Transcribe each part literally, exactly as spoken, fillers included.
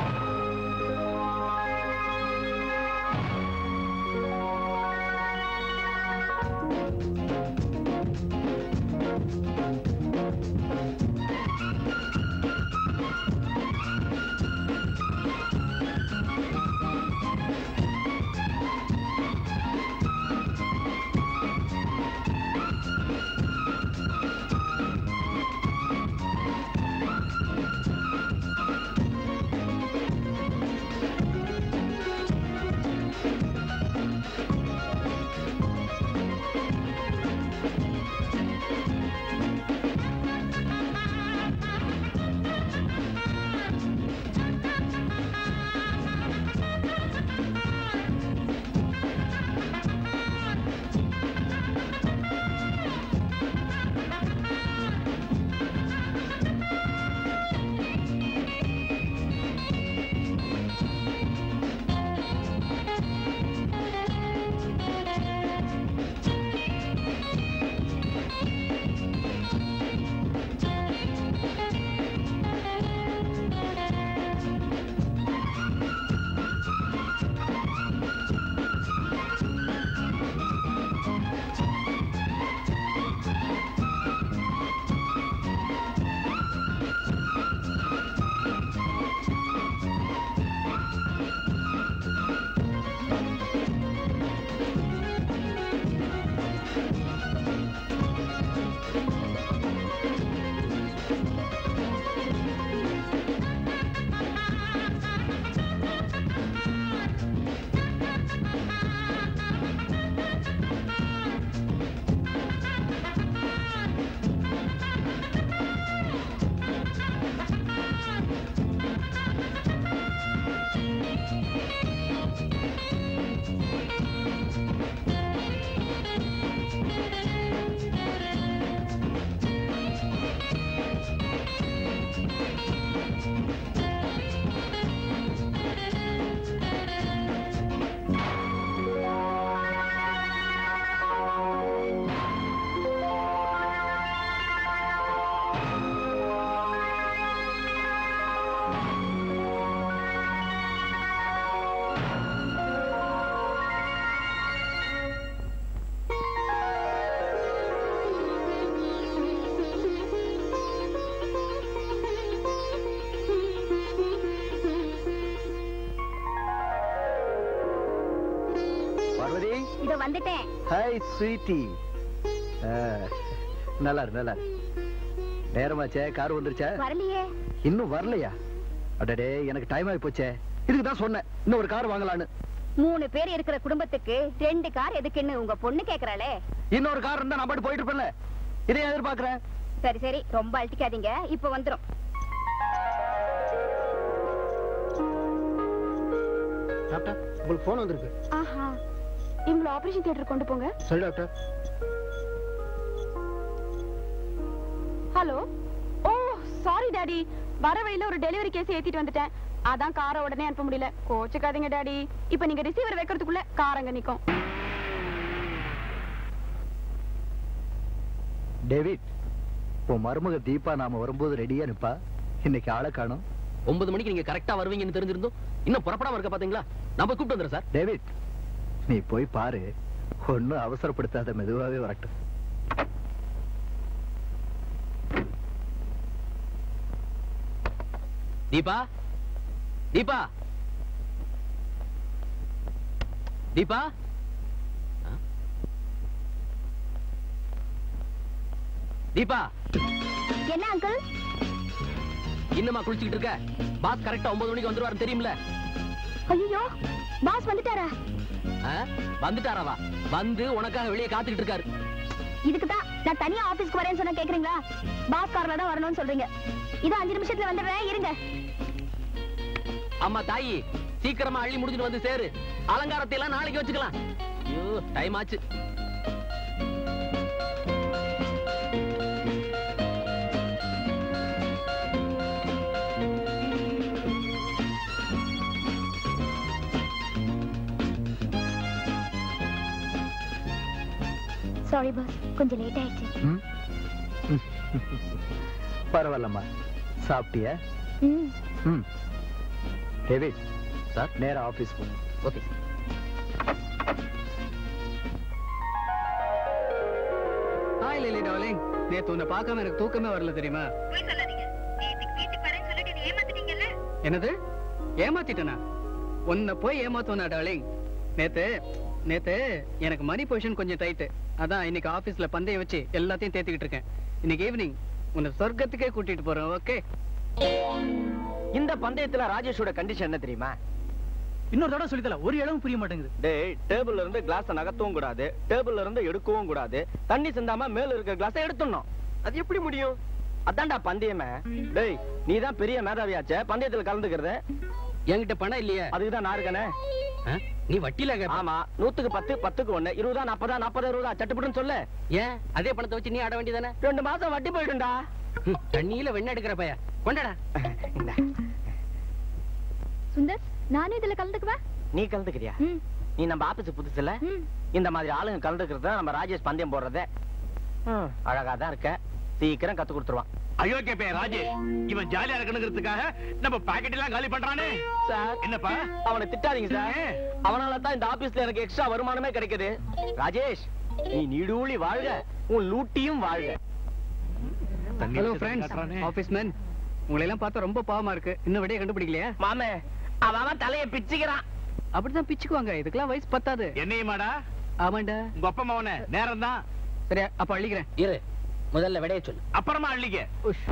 வந்துட்டேன். Hi sweetie. நல்லா இரு நல்லா இரு. நேரமாச்சே, கார் வந்துருச்சா? வரலையே. இன்னும் வரலையா? அடடே, எனக்கு டைம் ஆகி போச்சே. இதுக்கு தான் சொன்னேன் இன்னும் ஒரு கார் வாங்கலான்னு. மூணு பேர் இருக்கிற குடும்பத்துக்கு ரெண்டு கார் எதுக்குன்னு உங்க பொண்ணு கேக்குறாளே. இன்னொரு கார் இருந்தா நான் பாட்டு போயிட்டு இருப்பேன்ல. இதை எதிர்பார்க்கிறேன். சரி சரி, ரொம்ப அழட்டிக்காதீங்க, இப்ப வந்துரும். டாக்டர், உங்களுக்கு போன் வந்திருக்கு. ஆஹா, இவங்கள ஆபரேஷன் தியேட்டர் கொண்டு போங்க. சரி doctor. Hello. Oh sorry daddy, வர வழியில ஒரு டெலிவரி கேஸ் ஏத்திட்டு வந்துட்டேன். அதான் காரை உடனே அனுப்ப முடியல. கோச்சுக்காதீங்க டாடி. இப்ப நீங்க ரிசீவர் வைக்கிறதுக்குள்ள கார் அங்க நிக்கும். டேவிட், உன் மருமக தீபா நாம வரும்போது ரெடியா நிப்பா. இன்னைக்கு ஆளை காணோம். ஒன்பது மணிக்கு நீங்க கரெக்டா வருவீங்கன்னு தெரிஞ்சிருந்தோம். இன்னும் புறப்படாம இருக்க பாத்தீங்களா? நான் போய் கூப்பிட்டு வந்துடுறேன் சார். டேவிட், நீ போய் பாரு. ஒன்னும் அவசரப்படுத்தாத, மெதுவாவே வரட்டும். தீபா, தீபா, தீபா. தீபா, என்ன அங்கிள் இன்னுமா குளிச்சுக்கிட்டு இருக்க? பாஸ் கரெக்டா ஒன்பது மணிக்கு வந்துருவாரு தெரியும்ல? ஐயோ, பாஸ் வந்துட்டாரா? வந்துட்டாராவா? வந்து உனக்காக வெளியே காத்துக்கிட்டு இருக்காரு. இதுக்குதான் நான் தனியா ஆபீஸ்க்கு வரேன்னு சொன்னா கேக்குறீங்களா? பாஸ் கார்ல தான் வரணும்னு சொல்றீங்க. இது அஞ்சு நிமிஷத்துல வந்துடுறேன், இருங்க. அம்மா தாயி, சீக்கிரமா அள்ளி முடிஞ்சிட்டு வந்து சேரு. அலங்காரத்தை எல்லாம் நாளைக்கு வச்சுக்கலாம். ஐயோ, டைம் ஆச்சு. சாரி பாஸ், கொஞ்சம் லேட் ஆயிடுச்சு. பரவாயில்லம்மா. சாப்பிட்டியா? ம். டேவிட் சார் நேரா ஆபீஸ் போ. Okay sir. Hi Lily darling, நேத்து உன்னை பார்க்காம எனக்கு தூக்கமே வரல தெரியுமா? என்னது ஏமாத்திட்டனா? உன்னை போய் ஏமாத்துவனா டார்லிங்? நேத்து நேத்து எனக்கு மணி பொசிஷன் கொஞ்சம் டைட். அதான் இன்னைக்கு ஆபீஸ்ல பந்தயம் வச்சு எல்லாத்தையும் தேத்திக்கிட்டு இருக்கேன். இன்னைக்கு ஈவினிங் உன்னை சொர்க்கத்துக்கே கூட்டிட்டு போறேன். ஓகே? இந்த பந்தயத்துல ராஜேஷோட கண்டிஷன் என்ன தெரியுமா? இன்னொரு தடவை சொல்லித்தல, ஒரு இடமும் புரிய மாட்டேங்குது. டேய், டேபிள்ல இருந்து கிளாஸ் நகர்த்தவும் கூடாது, டேபிள்ல இருந்து எடுக்கவும் கூடாது, தண்ணி சிந்தாம மேல இருக்கிற கிளாஸை எடுத்துடணும். அது எப்படி முடியும்? அதான்டா பந்தயமே. டேய், நீ தான் பெரிய மேதாவியாச்சே, பந்தயத்துல கலந்துக்கிறது. என்கிட்ட பணம் இல்லையே, அதுக்குதான் நான் இருக்கனே. நீ வட்டியில கேப்ப. ஆமா, நூத்துக்கு பத்து, பத்துக்கு ஒண்ணு, இருபதா நாப்பதா நாப்பது இருபதா சட்டுப்பட்டுன்னு சொல்லு. ஏன் அதே பணத்தை வச்சு நீ ஆட வேண்டியதானே? ரெண்டு மாசம் வட்டி போயிடும்டா. தண்ணியில வெண்ணெய் எடுக்கிற பைய கொண்டாடா. சுந்தர், நானும் இதுல கலந்துக்குவேன். நீ கலந்துக்கிறியா? நீ நம்ம ஆபீஸ் புதுசு இல்ல? இந்த மாதிரி ஆளுங்க கலந்துக்கிறது நம்ம ராஜேஷ் பந்தயம் போடுறதே. அழகா தான் இருக்க, சீக்கிரம் கத்து கொடுத்துருவான். அயோக்கிய பையன் ராஜேஷ், இவன் ஜாலியா இருக்கணுங்கிறதுக்காக நம்ம பாக்கெட் எல்லாம் காலி பண்றானே. சார் என்னப்பா? அவனை திட்டாதீங்க சார். அவனால தான் இந்த ஆபீஸ்ல எனக்கு எக்ஸ்ட்ரா வருமானமே கிடைக்குது. ராஜேஷ், நீ நீடூழி வாழ்க, உன் லூட்டியும் வாழ்க. ஹலோ ஃப்ரெண்ட்ஸ், ஆபீஸ் மேன், உங்களை எல்லாம் பார்த்தா ரொம்ப பாவமா இருக்கு. இன்னும் விடைய கண்டுபிடிக்கலையா? மாமே, அவன் தலையை பிச்சுக்கிறான். அப்படிதான் பிச்சுக்குவாங்க, இதுக்கெல்லாம் வயசு பத்தாது. என்னையுமாடா? ஆமாண்டா. உங்க அப்பா அம்மாவன நேரம் தான். சரியா, அப்ப அள்ளிக்கிறேன். இரு, முதல்ல விடைய சொல்லு, அப்புறமா அள்ளிக்க. உஷ்.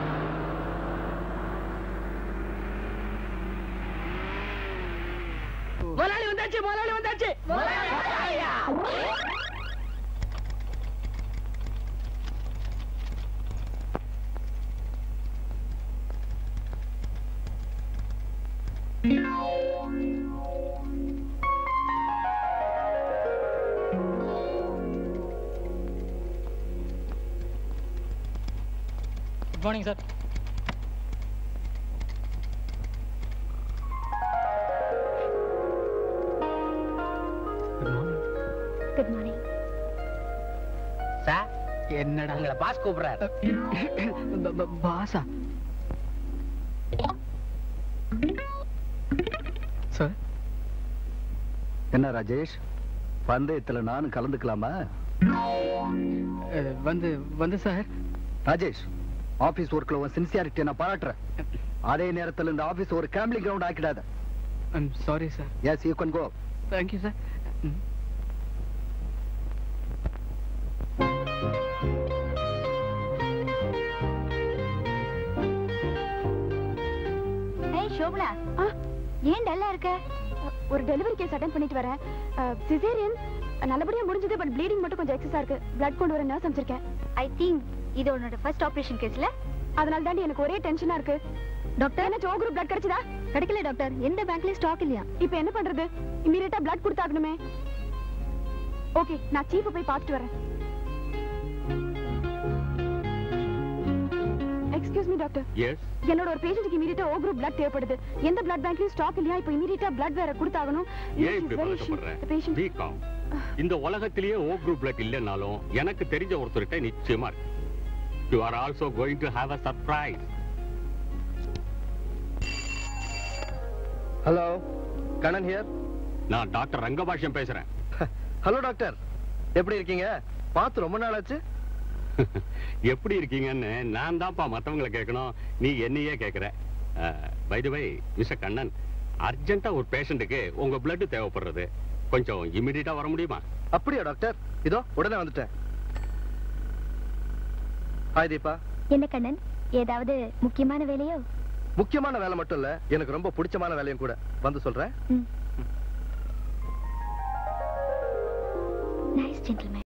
முதலாளி வந்தாச்சு, முதலாளி வந்தாச்சு. Good morning sir. Good morning. Sir, என்னடா உங்களை பாஸ் கூப்பிடுறாரு. பாசா? சார், என்ன ராஜேஷ், பந்தயத்துல நானும் கலந்துக்கலாமா? வந்து வந்து சார். ராஜேஷ், ஆபீஸ் ஒர்க்ல உன் சின்சியாரிட்டி நான் பாராட்டுறேன். அதே நேரத்துல இந்த ஆபீஸ் ஒரு கேம்பிளிங் கிரவுண்ட் ஆக்கிடாத. I'm sorry sir. Yes, you can go. Thank you sir. ஏய் ஷோபனா, ஏன் டல்லா இருக்க? ஒரு டெலிவரி கேஸ் அட்டெண்ட் பண்ணிட்டு வரேன். சிசேரியன் நல்லபடியா முடிஞ்சது, பட் ப்ளீடிங் மட்டும் கொஞ்சம் எக்ஸஸா இருக்கு. பிளட் கொண்டு வர நர்ஸ் அனுப்பிச்சிருக்கேன். ஐ திங்க் இது உன்னோட ஃபர்ஸ்ட் ஆபரேஷன் கேஸ்ல. அதனால தாண்டி எனக்கு ஒரே டென்ஷனா இருக்கு. டாக்டர், என்ன ஓ குரூப் பிளட் கிடைச்சதா? கிடைக்கல டாக்டர், எந்த பேங்க்லயும் ஸ்டாக் இல்லையா. இப்போ என்ன பண்றது? இமிடியேட்டா பிளட் கொடுத்தாகணுமே. ஓகே, நான் சீஃப் போய் பார்த்துட்டு வரேன். Excuse me doctor. எஸ். என்னோட ஒரு பேஷண்ட்க்கு இமிடியேட்டா ஓ குரூப் பிளட் தேவைப்படுது. எந்த பிளட் பேங்க்லயும் ஸ்டாக் இல்லையா? இப்போ இமிடியேட்டா பிளட் வேற கொடுத்தாகணும். ஏன் இப்படி பதட்டப்படுற? B com. இந்த உலகத்திலேயே ஓ குரூப் பிளட் இல்லைனாலும் எனக்கு தெரிஞ்ச ஒருத்தர்கிட்ட நிச்சயமா இருக்கு. You are also going to have a surprise. Hello, Kannan here. நான் டாக்டர் ரங்கபாஷ்யம் பேசுறேன். ஹலோ டாக்டர், எப்படி இருக்கீங்க? பார்த்து ரொம்ப நாள் ஆச்சு. எப்படி இருக்கீங்கன்னு நான் தான்ப்பா மத்தவங்களை கேட்கணும், நீ என்னையே கேட்கிற. By the way mister Kannan, அர்ஜென்ட்டா ஒரு பேஷண்ட்டுக்கு உங்க பிளட் தேவைப்படுறது. கொஞ்சம் இமிடியேட்டா வர முடியுமா? அப்படியா டாக்டர்? இதோ உடனே வந்துட்டேன். ஹாய் தீபா. என்ன கண்ணன், ஏதாவது முக்கியமான வேலையோ? முக்கியமான வேலை மட்டும் இல்ல, எனக்கு ரொம்ப பிடிச்சமான வேலையும் கூட. வந்து சொல்றேன். Nice gentleman.